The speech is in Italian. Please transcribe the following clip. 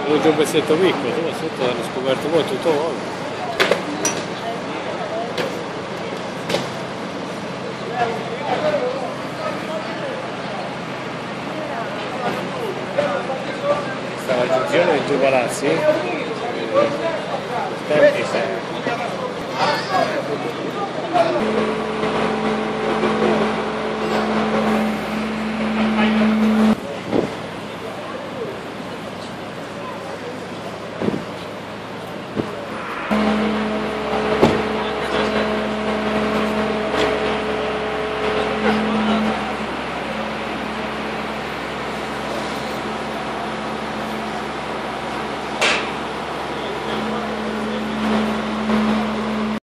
Ho giù un pezzetto piccolo, sotto hanno scoperto poi tutto l'olio. Questa è la giunzione dei due palazzi, tempi